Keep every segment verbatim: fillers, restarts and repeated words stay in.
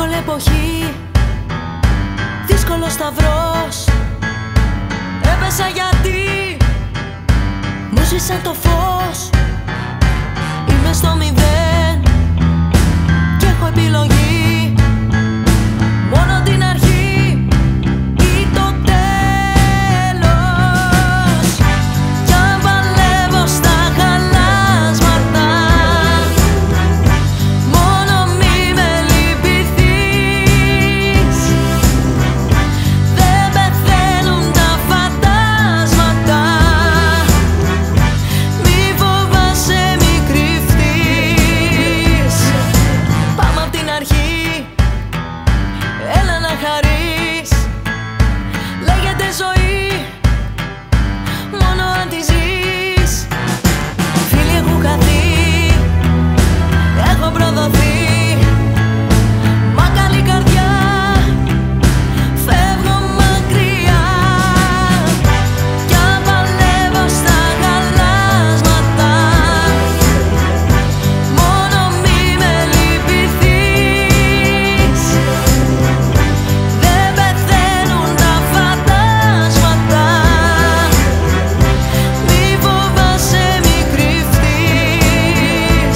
Δύσκολη εποχή, δύσκολος σταυρός. Έπεσα γιατί μου σβήσαν το φως. Είμαι στο μηδέν και έχω επιλογή. Μόνο την αρχή ή το τέλος. Κι αν παλεύω στα χαλάσματα, μόνο μη με λυπηθείς. Δεν πεθαίνουν τα φαντάσματα, μη φοβάσαι, μη κρυφτείς. Πάμε απ' την αρχή, έλα να χαρείς. Λέγεται ζωή μόνο αν τη ζεις. Φίλοι έχουν χαθεί, έχω προδοθεί. Μα καλή καρδιά, φεύγω μακριά. Κι αν παλεύω στα χαλάσματα, μόνο μη με λυπηθείς. Δεν πεθαίνουν τα φαντάσματα, μη φοβάσαι, μη κρυφτείς.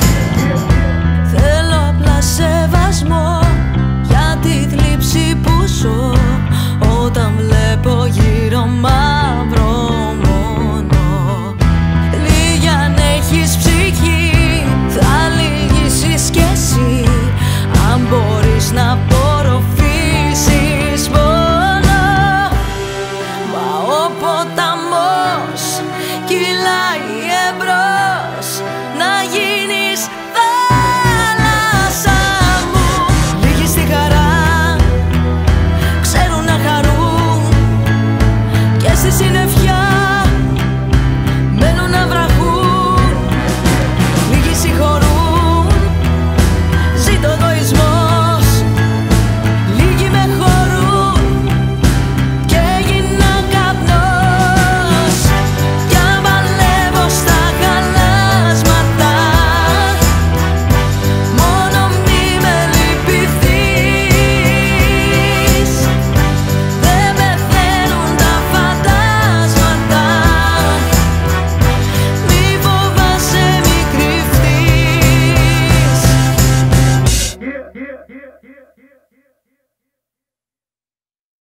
Θέλω απλά σεβασμό για τη θλίψη που ζω. Όταν βλέπω γύρω μαύρο μόνο, λίγη αν έχεις ψυχή, θα λυγίσεις κι εσύ. Αν μπορείς να απορροφήσεις πόνο. Μα ο ποταμός κυλάει εμπρός, να γίνεις θάλασσα μου. Λίγοι στη χαρά ξέρουν να χαρούν και στη συννεφιά μένουν να βραχούν. Λίγοι συγχωρούν, ζει το εγωισμός. Λίγοι με χωρούν και έγινα καπνός. Κι αν παλεύω στα χαλάσματα, μόνο μη με λυπηθείς. Δεν πεθαίνουν τα φαντάσματα, μη φοβάσαι, μη κρυφτείς. Yeah, yeah, yeah, yeah.